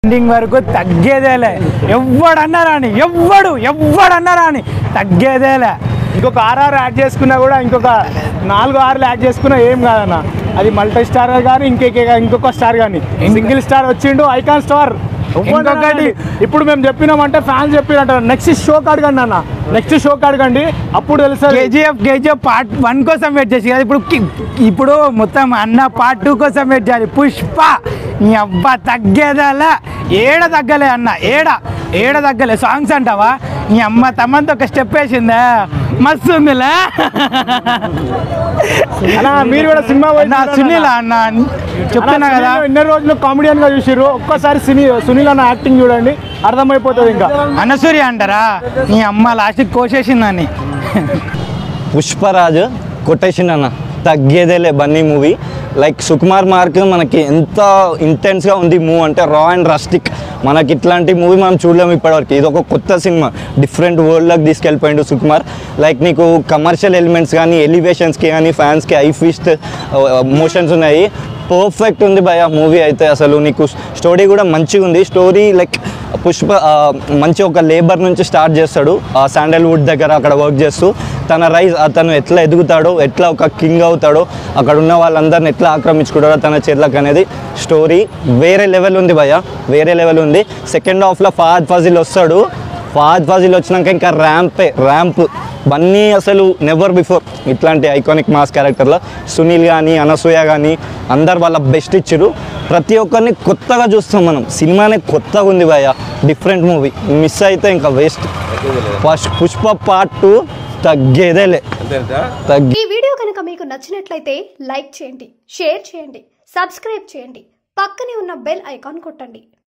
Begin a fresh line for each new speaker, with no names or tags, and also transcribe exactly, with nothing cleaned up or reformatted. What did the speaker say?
Ending వరకు తగ్గేదేలే, ఎవ్వడన్నారాని ఎవ్వడు ఎవ్వడన్నారాని తగ్గేదేలే.
ఇంకొక ఆర్ఆర్ యాడ్ చేసుకున్నా కూడా ఇంకొక నాలుగు ఆర్లు యాడ్ చేసుకున్నా ఏం కాదన్న. అది మల్టీ స్టార్ కానీ ఇంకొక ఇంకొక స్టార్ కానీ సింగిల్ స్టార్ వచ్చిండు, ఐకాన్ స్టార్. ఇంకొకటి ఇప్పుడు మేము చెప్పినామంటే ఫ్యాన్స్ చెప్పినట్టు నెక్స్ట్ షో అడగండి అన్న, నెక్స్ట్ షో అడగండి, అప్పుడు తెలుసు.
కేజీఎఫ్ కేజీఎఫ్ పార్ట్ వన్ కోసం వెయిట్ చేసి కదా, ఇప్పుడు ఇప్పుడు మొత్తం అన్న పార్ట్ టూ కోసం వెయిట్ చేయాలి. పుష్ప నీ అబ్బా తగ్గేదలా, ఏడ తగ్గలే అన్న, ఏడ ఏడ తగ్గలే. సాంగ్స్ అంటావా నీ అమ్మ తమ్మంతో ఒక స్టెప్ వేసిందా మస్తు ఉందిలే.
మీరు కూడా సినిమా
సునీల్ అన్న చెప్తున్నా కదా,
ఎన్నో రోజులు కామెడియన్ గా చూసారు, ఒక్కసారి సునీ సునీల్ అన్న యాక్టింగ్ చూడండి అర్థమైపోతుంది. ఇంకా
అనసూరి అంటారా నీ అమ్మ లాస్ట్ కోసేసిందని.
పుష్పరాజ్ కొటేషన్ అన్న తగ్గేదేలే Bunny movie. Like Sukumar mark మనకి ఎంత ఇంటెన్స్గా ఉంది మూవీ అంటే, రా అండ్ రస్టిక్. మనకి ఇట్లాంటి మూవీ మనం చూడలేము ఇప్పటివరకు. ఇది ఒక కొత్త సినిమా, డిఫరెంట్ వరల్డ్లోకి తీసుకెళ్ళిపోయిండు సుకుమార్. లైక్ నీకు కమర్షియల్ ఎలిమెంట్స్ కానీ ఎలివేషన్స్కి కానీ ఫ్యాన్స్కి ఐ ఫిస్ట్ మోషన్స్ ఉన్నాయి. పర్ఫెక్ట్ ఉంది భయ మూవీ అయితే. అసలు నీకు స్టోరీ కూడా మంచిగా ఉంది. స్టోరీ లైక్ పుష్ప మంచి ఒక లేబర్ నుంచి స్టార్ట్ చేస్తాడు, శాండల్వుడ్ దగ్గర అక్కడ వర్క్ చేస్తూ తన రైజ్ అతను ఎట్లా ఎదుగుతాడో, ఎట్లా ఒక కింగ్ అవుతాడో, అక్కడ ఉన్న వాళ్ళందరిని ఎట్లా ఆక్రమించుకుంటాడో తన చేతులకు అనేది స్టోరీ వేరే లెవెల్ ఉంది భయ, వేరే లెవెల్ ఉంది. సెకండ్ హాఫ్లో ఫహద్ ఫాజిల్ వస్తాడు. ఫహద్ ఫాజిల్ వచ్చినాక ఇంకా ర్యాంపే ర్యాంప్ బన్నీ అసలు నెవర్ బిఫోర్ ఇట్లాంటి ఐకానిక్ మాస్ క్యారెక్టర్లో. సునీల్ కానీ అనసూయ కానీ అందరు వాళ్ళ బెస్ట్ ఇచ్చారు. ప్రతి ఒక్కరిని కొత్తగా చూస్తాం మనం. సినిమానే కొత్తగా ఉంది భయ, డిఫరెంట్ మూవీ. మిస్ అయితే ఇంకా waste. First Pushpa part two తగ్గేదేలే.
ఈ వీడియో కనుక మీకు నచ్చినట్లయితే లైక్ చేయండి, షేర్ చేయండి, సబ్స్క్రైబ్ చేయండి, పక్కనే ఉన్న బెల్ ఐకాన్ కొట్టండి.